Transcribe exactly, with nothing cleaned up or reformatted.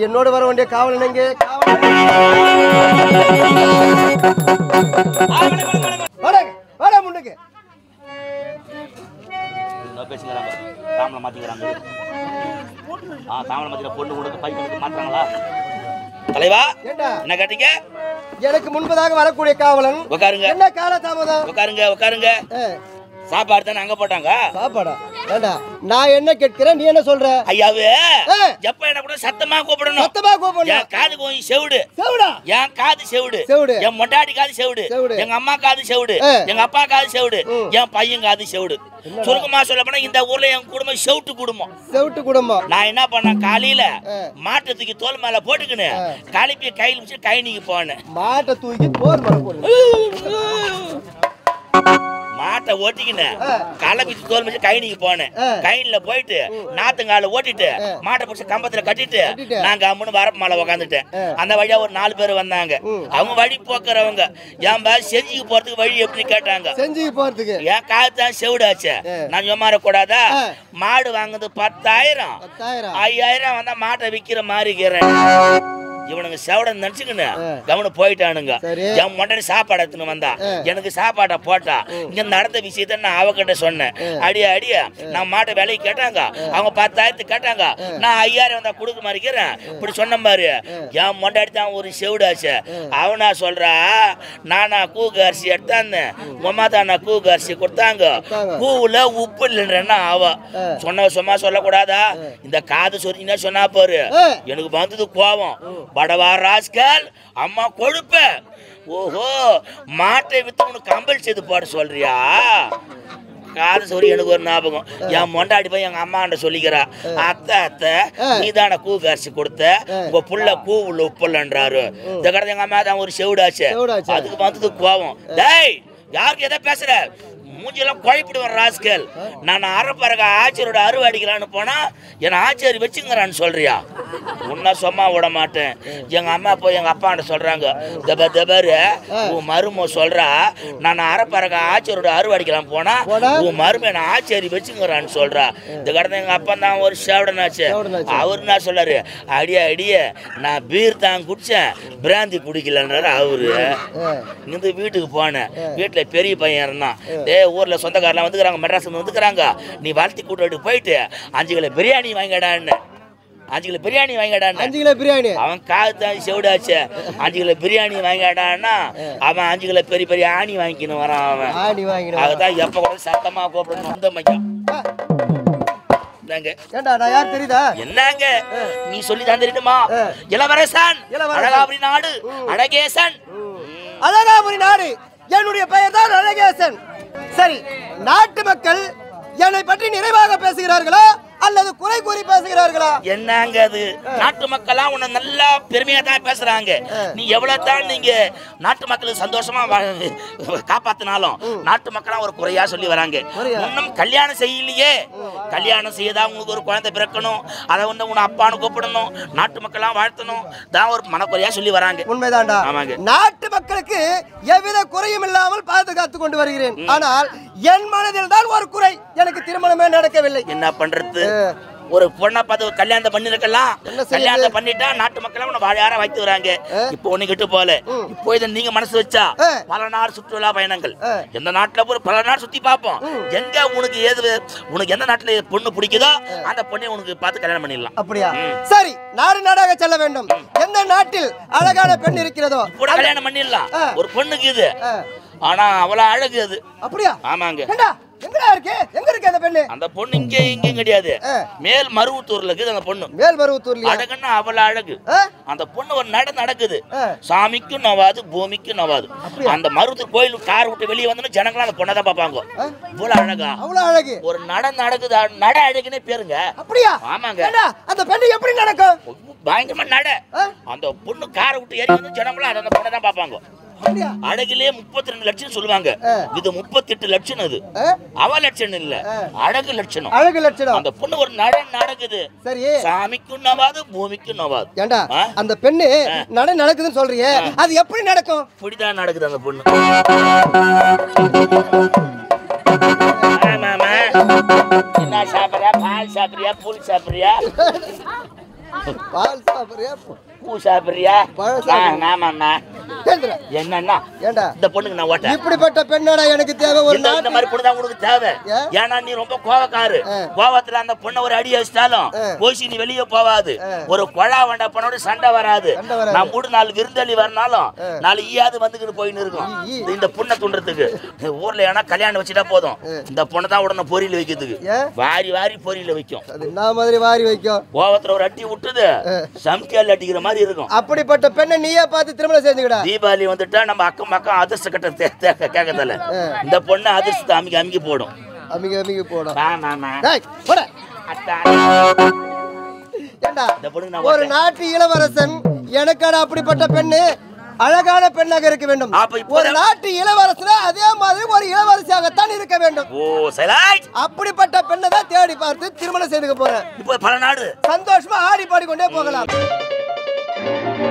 என்னோட வர வேண்டிய காவலன் எங்கே? முன்னுக்கு பேசுகிறாங்க. தாமலை மாத்திக்கிறாங்க. ஆ தாமலை மாத்திர பொண்ணு கொடுத்து பையனுக்கு மாத்துறாங்களா? தலைவா என்ன கேட்டீங்க? எனக்கு முன்பதாக வரக்கூடிய காவலன் உட்காருங்க. என்ன கால தாமதம்? உட்காருங்க உட்காருங்க. சாப்பாடு தானே அங்க போட்டாங்க. சாப்பாடா? ஏண்டா நான் என்ன கேட்கிறேன் நீ என்ன சொல்ற? ஐயாவே எப்ப என்ன கூட சத்தமா கூப்பிடணும். சத்தமா கூப்பிடணும். என் காது கொஞ்சம் செவுடு. செவுடா? என் காது செவுடு. செவுடு. என் மொண்டாடி காது செவுடு. எங்க அம்மா காது செவுடு. எங்க அப்பா காது செவுடு. என் பையன் காது செவுடு. சுருக்கமா சொல்ல போனா இந்த ஊர்ல என் குடும்பம் செவுட்டு குடும்பம். செவுட்டு குடும்பம். நான் என்ன பண்ணேன் காலையில மாட்டை தூக்கி தோல் மேல போட்டுக்கின்னு கழிப்பி கையில் வச்சு கைனிக்கு போனேன். மாட்டை தூக்கி தோல் மேல போடு. மாட்டை ஓட்டிக்கின்னு கலப்பி தோல் வச்சு கைனிக்கு போனேன். கைனில போயிட்டு நாத்துங்கால ஓட்டிட்டு மாட்டை பிடிச்சி கம்பத்துல கட்டிட்டு நாங்க அம்மனு வரப்பு மேல உக்காந்துட்டேன். அந்த வழியா ஒரு நாலு பேர் வந்தாங்க. அவங்க வழி போக்குறவங்க என் பா செஞ்சுக்கு போறதுக்கு வழி எப்படி கேட்டாங்க. செஞ்சுக்கு போறதுக்கு என் காலத்தான் செவிடாச்சு. நான் சும்மாற கூடாதா? மாடு வாங்குது பத்தாயிரம் ஐயாயிரம் வந்தா மாட்டை விக்கிற மாதிரி இருக்கிறேன். இவனுங்க செவடன் நினைச்சுக்கின்னு கவனு போயிட்டானுங்க. என் மொண்டனி சாப்பாடு எடுத்துன்னு வந்தா எனக்கு சாப்பாடை போட்டா இங்க நடந்த விஷயத்த நான் அவகிட்ட சொன்னேன். அடிய அடிய நான் மாட்டை விலைக்கு கேட்டாங்க. அவங்க பத்தாயிரத்துக்கு கேட்டாங்க. நான் ஐயாயிரம் வந்தா கொடுக்க மாதிரிக்கிறேன். இப்படி சொன்ன மாதிரி என் மொண்டாடி தான் ஒரு செவிடாச்சு. அவனா சொல்றா நானா கூக்கு அரிசி எடுத்தாந்தேன். உமா தான் நான் கூக்கு அரிசி கொடுத்தாங்க. கூவுல உப்பு இல்லைன்றா அவ சொன்ன சும்மா சொல்லக்கூடாதா? இந்த காது சொரிஞ்சுன்னா சொன்னா பாரு எனக்கு வந்தது கோவம். படவா ராஸ்கல் அம்மா கொழுப்ப. ஓஹோ மாட்டை வித்து உனக்கு கம்பல் செய்து போட சொல்றியா? காது சொறி எனக்கு ஒரு ஞாபகம். என் மொண்டாடி போய் எங்க அம்மாண்ட சொல்லிக்கிறா அத்தை அத்தை நீதான கூ கரிசி கொடுத்த உங்க புள்ள கூ உள்ள உப்புலன்றாரு. இந்த கடை எங்க அம்மா தான் ஒரு செவிடாச்சு. அதுக்கு வந்தது கோவம். டேய் யாருக்கு எதை பேசுற? மூஞ்சிலாம் குழப்பிடுவேன் ராஸ்கல். நான் அரைப்பறக்க ஆச்சரியோட அறுவை அடிக்கலான்னு போனா என்னை ஆச்சரி வச்சுங்கிறான்னு சொல்றியா? உன்ன சும்மா விட மாட்டேன். எங்க அம்மா போய் எங்க அப்பாண்ட சொல்றாங்க தப தபரு உன் மரும சொல்றா நான் அரைப்பறக்க ஆச்சரியோட அறுவை அடிக்கலாம் போனா உன் மரும என்ன ஆச்சரி வச்சுங்கிறான்னு சொல்றா. இந்த கடந்த எங்க அப்பா தான் ஒரு சேவடனாச்சு. அவரு என்ன சொல்றாரு? அடிய அடிய நான் பீர் தான் குடிச்சேன் பிராந்தி குடிக்கலன்றாரு அவரு. இங்கிருந்து வீட்டுக்கு போனேன். வீட்டுல பெரிய பையன் இருந்தான். ஏ ஊர்ல சொந்தக்காரெல்லாம் வந்துக்கிறாங்க. மெட்ராஸ் வந்துக்கிறாங்க. நீ வளர்த்தி கூட்டு போயிட்டு அஞ்சு கிலோ பிரியாணி வாங்கிடான்னு. அஞ்சு கிலோ பிரியாணி வாங்கிடான்னு. அஞ்சு கிலோ பிரியாணி அவன் காது தான் செவிடாச்சு. அஞ்சு கிலோ பிரியாணி வாங்கிடான்னா அவன் அஞ்சு கிலோ பெரிய பெரிய ஆணி வாங்கிக்கணும் வரான். அவன் ஆணி வாங்கிடும். அதுதான் எப்ப கூட சத்தமா கூப்பிடணும். அந்த மையம் என்னங்க நீ சொல்லிதான் தெரியுமா? இளவரசன் அழகாபுரி நாடு அழகேசன். அழகாபுரி நாடு என்னுடைய பெயர் தான் அழகேசன். சரி நாட்டு மக்கள் என்னை பற்றி நிறைவாக பேசுகிறார்களா அல்லது குறை கூறி பேசுகிறார்களா? என்னங்க அது நாட்டு மக்களா உன்னை நல்லா பெருமையா தான் பேசுறாங்க. நீ எவ்வளவு தான் நீங்க நாட்டு மக்களுக்கு சந்தோஷமா காப்பாத்தினாலும் நாட்டு மக்களா ஒரு குறையா சொல்லி வராங்க. இன்னும் கல்யாணம் செய்யலையே. கல்யாணம் செய்யதான் உங்களுக்கு ஒரு குழந்தை பிறக்கணும். அதை வந்து உன்னை அப்பான்னு கூப்பிடணும். நாட்டு மக்களா வாழ்த்தணும் தான் ஒரு மனக்குறையா சொல்லி வராங்க. உண்மைதான்டா. நாட்டு மக்களுக்கு எவ்வித குறையும் இல்லாமல் பாதுகாத்து கொண்டு வருகிறேன். ஆனால் என் மனதில் தான் ஒரு குறை. எனக்கு திருமணமே நடக்கவில்லை. என்ன பண்றது? ஒரு பொண்ணை பார்த்து கல்யாணத்தை பண்ணிருக்கலாம். கல்யாணத்தை பண்ணிட்டா நாட்டு மக்கள் உன்னை வாழார வைத்து வராங்க. இப்போ ஒண்ணு கிட்டு போல இப்போ இதை நீங்க மனசு வச்சா பல நாடு சுற்றுலா பயணங்கள் எந்த நாட்டுல போய் பல நாடு சுத்தி பார்ப்போம். எங்க உனக்கு ஏது உனக்கு எந்த நாட்டுல பொண்ணு பிடிக்குதோ அந்த பொண்ணை உனக்கு பார்த்து கல்யாணம் பண்ணிடலாம். அப்படியா? சரி நாடு நாடாக செல்ல வேண்டும். எந்த நாட்டில் அழகான பெண் இருக்கிறதோ கூட கல்யாணம் பண்ணிடலாம். ஒரு பொண்ணுக்கு இது ஆனா அவ்வளவு அழகு அது. அப்படியா? ஆமாங்க. எங்கடா இருக்கு? எங்க இருக்கு அந்த பெண்ணு? அந்த பொண்ணு இங்க இங்க கிடையாது. மேல் மருவத்தூர்ல இருக்குது அந்த பொண்ணு. மேல் மருவத்தூர்ல அழகுன்னா அவ்வளவு அழகு. அந்த பொண்ணு ஒரு நட நடக்குது. சாமிக்கும் நவாது பூமிக்கும் நவாது. அந்த மருவத்தூர் கோயில் கார் விட்டு வெளியே வந்தோம்னா ஜனங்களும் அந்த பொண்ணை தான் பார்ப்பாங்க. இவ்வளவு அழகா அவ்வளவு அழகு ஒரு நட நடக்குது. நட அழகுன்னே பேருங்க. அப்படியா? ஆமாங்க. அந்த பெண்ணு எப்படி நடக்கும்? பயங்கரமா நட. அந்த பொண்ணு காரை விட்டு ஏறி வந்து ஜனங்களும் அந்த பொண்ணை தான் பார்ப்பாங்க. அழகிலே முப்பத்தி ரெண்டு லட்சம் சொல்லுவாங்க. இது முப்பத்தி எட்டு லட்சம். அது அவ லட்சம் இல்ல, அழகு லட்சணம். அழகு லட்சணம். அந்த பொண்ணு ஒரு நட நடக்குது. சரி, சாமிக்கும் நவாது பூமிக்கும் நவாது. ஏண்டா அந்த பெண்ணு நட நடக்குதுன்னு சொல்றியே, அது எப்படி நடக்கும்? இப்படிதான் நடக்குது அந்த பொண்ணு. மாமா என்ன சாப்பிடுறியா? பால் சாப்பிடுறியா? புல் சாப்பிடுறியா? பால் சாப்பிடுறியா பூ சாப்பிடுறியா பழம் சாப்பிடுறியா? ஆமாம்மா கேளுடா. என்னன்னா ஏண்டா இந்த பொண்ணுக்கு நான் ஓட்டேன் இப்படிப்பட்ட பெண்ணாடா எனக்கு தேவை ஒரு இந்த இந்த மாதிரி பொண்ணு தான் உனக்கு தேவை ஏன்? ஏன்னா நீ ரொம்ப கோவக்காரு ஆ. கோவத்துல அந்த பொண்ணை ஒரு அடி வச்சிட்டாலும் ஆ. போசி நீ வெளியே போவாது ஆ. ஒரு கொழா வண்டா பொண்ணோட சண்டை வராது சண்டை வராது. நான் மூணு நாலு விருந்தளி வரனாலும் ஆ. நாலு ஈயாது வந்துக்கிட்டு போயின்னு இருக்கும் ஈ, ஈ. இந்த பொண்ணை துண்டுறதுக்கு ஊர்ல ஏன்னா கல்யாணம் வச்சுட்டா போதும் இந்த பொண்ணை தான் உடனே பொரியல வைக்கிறதுக்கு ஏன்? வாரி வாரி பொரியல வைக்கும் அது என்ன மாதிரி வாரி வைக்கும் கோவத்துல ஒரு அட்டி விட்டுது ஆ. சம்கியால் அடிக்கிற மாதிரி இருக்கும் அப்படிப்பட்ட பெண்ணை நீயே பார்த்து திருமணம் செஞ்சுக்கடா. தீபாவளி வந்துட்டா நம்ம அக்கம் பக்கம் அதிர்ஷ்ட கட்ட கேட்கறதில்ல இந்த பொண்ணு அதிர்ஷ்டத்தை அமுக்கி அமுக்கி போடும் அமிங்க அமிங்க போடும். ஆமாமா டேய் போடா. அத்தா ஏண்டா இந்த பொண்ணுக்கு நான் ஒரு ஓட்டேன். நாட்டு இளவரசன் எனக்கான அப்படிப்பட்ட பெண்ணு அழகான பெண்ணாக இருக்க வேண்டும். அப்ப இப்ப ஒரு நாட்டு இளவரசனா அதே மாதிரி ஒரு இளவரசியாகத்தான் இருக்க வேண்டும். ஓ சைலாய் அப்படிப்பட்ட பெண்ணை தான் தேடி பார்த்து திருமணம் செய்துக்க போறேன். இப்போ பல நாடு சந்தோஷமா ஆடி பாடிக்கொண்டே போகலாம்.